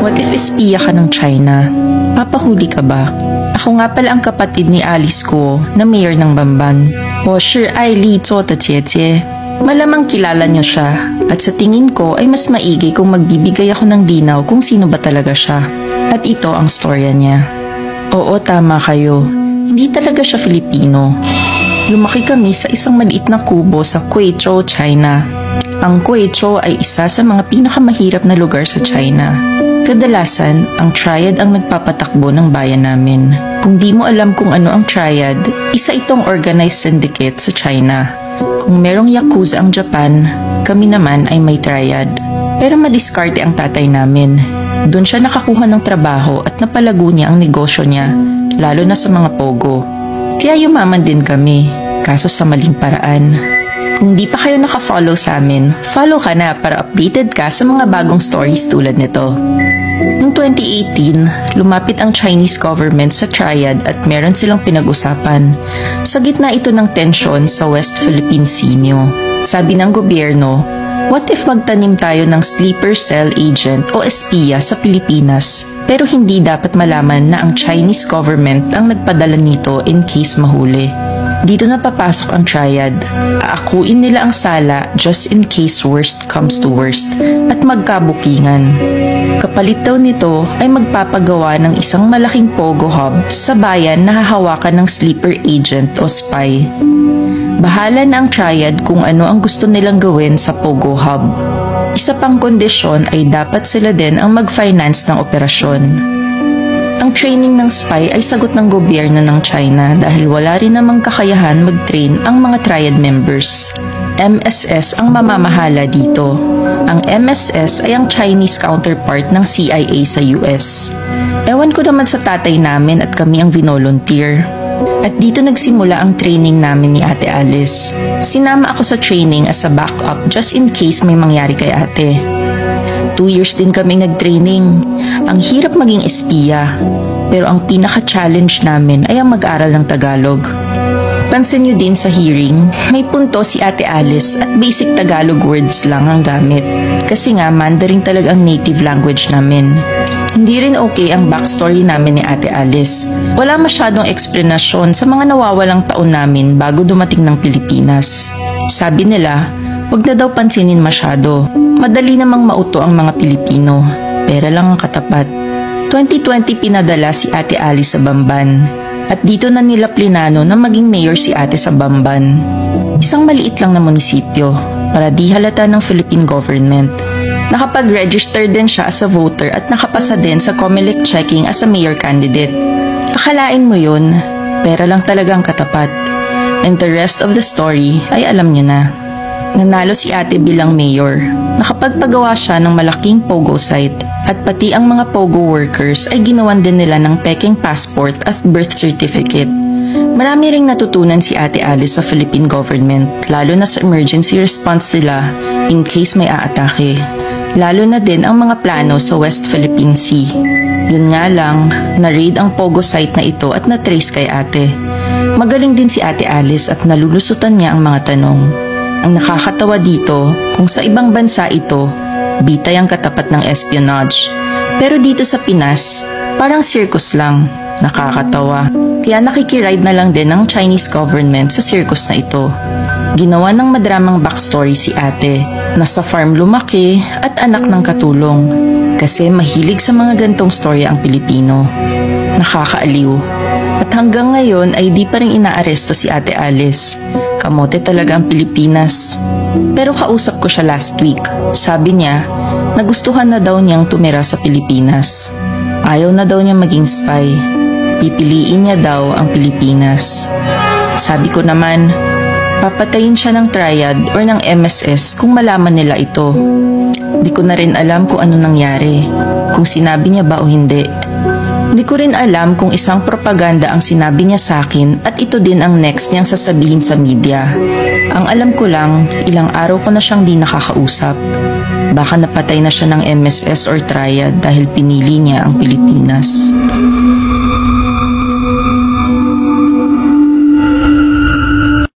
What if espiya ka ng China? Papahuli ka ba? Ako nga pala ang kapatid ni Alice ko na mayor ng Bamban. 我是爱丽做的姐姐. Malamang kilala niyo siya at sa tingin ko ay mas maigi kung magbibigay ako ng linaw kung sino ba talaga siya. At ito ang storya niya. Oo, tama kayo. Hindi talaga siya Filipino. Lumaki kami sa isang maliit na kubo sa Guizhou, China. Ang Guizhou ay isa sa mga pinakamahirap na lugar sa China. Kadalasan, ang triad ang nagpapatakbo ng bayan namin. Kung di mo alam kung ano ang triad, isa itong organized syndicate sa China. Kung merong yakuza ang Japan, kami naman ay may triad. Pero madiskarte ang tatay namin. Doon siya nakakuha ng trabaho at napalago niya ang negosyo niya, lalo na sa mga pogo. Kaya yumaman din kami, kaso sa maling paraan. Kung di pa kayo naka-follow sa amin, follow ka na para updated ka sa mga bagong stories tulad nito. Noong 2018, lumapit ang Chinese government sa triad at meron silang pinag-usapan. Sa gitna ito ng tensyon sa West Philippine Sea. Sabi ng gobyerno, what if magtanim tayo ng sleeper cell agent o espiya sa Pilipinas, pero hindi dapat malaman na ang Chinese government ang nagpadala nito in case mahuli. Dito na papasok ang triad. Aakuin nila ang sala just in case worst comes to worst at magkabukingan. Kapalit daw nito ay magpapagawa ng isang malaking pogo hub sa bayan na hahawakan ng sleeper agent o spy. Bahala na ang triad kung ano ang gusto nilang gawin sa pogo hub. Isa pang kondisyon ay dapat sila din ang mag-finance ng operasyon. Ang training ng spy ay sagot ng gobyerno ng China dahil wala rin namang kakayahan mag-train ang mga triad members. MSS ang mamamahala dito. Ang MSS ay ang Chinese counterpart ng CIA sa US. Ewan ko naman sa tatay namin at kami ang vinolunteer. At dito nagsimula ang training namin ni Ate Alice. Sinama ako sa training as a backup just in case may mangyari kay ate. 2 years din kaming nag-training. Ang hirap maging espiya, pero ang pinaka-challenge namin ay ang mag-aral ng Tagalog. Pansin nyo din sa hearing, may punto si Ate Alice at basic Tagalog words lang ang gamit. Kasi nga, Mandarin talaga ang native language namin. Hindi rin okay ang backstory namin ni Ate Alice. Wala masyadong eksplanasyon sa mga nawawalang taon namin bago dumating ng Pilipinas. Sabi nila, wag na daw pansinin masyado. Madali namang mauto ang mga Pilipino. Pera lang ang katapat. 2020 pinadala si Ate Alice sa Bamban. At dito na nila plinano na maging mayor si ate sa Bamban. Isang maliit lang na munisipyo para di halata ng Philippine government. Nakapag-register din siya as a voter at nakapasa din sa COMELEC checking as a mayor candidate. Akalain mo yun, pera lang talaga ang katapat. And the rest of the story ay alam nyo na. Nanalo si ate bilang mayor. Nakapagpagawa siya ng malaking pogo site at pati ang mga pogo workers ay ginawan din nila ng peking passport at birth certificate. Marami ring natutunan si Ate Alice sa Philippine government, lalo na sa emergency response nila in case may aatake. Lalo na din ang mga plano sa West Philippine Sea. Yun nga lang, na-raid ang pogo site na ito at na-trace kay ate. Magaling din si Ate Alice at nalulusutan niya ang mga tanong. Ang nakakatawa dito, kung sa ibang bansa ito, bitay ang katapat ng espionage. Pero dito sa Pinas, parang circus lang. Nakakatawa. Kaya nakikiride na lang din ng Chinese government sa circus na ito. Ginawa ng madramang backstory si ate. Nasa farm lumaki at anak ng katulong. Kasi mahilig sa mga gantong storya ang Pilipino. Nakakaaliw. At hanggang ngayon ay di pa rin inaaresto si Ate Alice. Kamote talaga ang Pilipinas. Pero kausap ko siya last week. Sabi niya, nagustuhan na daw niyang tumira sa Pilipinas. Ayaw na daw niya maging spy. Pipiliin niya daw ang Pilipinas. Sabi ko naman, papatayin siya ng triad or ng MSS kung malaman nila ito. Di ko na rin alam kung ano nangyari, kung sinabi niya ba o hindi. Di ko rin alam kung isang propaganda ang sinabi niya sa akin at ito din ang next niyang sasabihin sa media. Ang alam ko lang, ilang araw ko na siyang di nakakausap. Baka napatay na siya ng MSS or triad dahil pinili niya ang Pilipinas.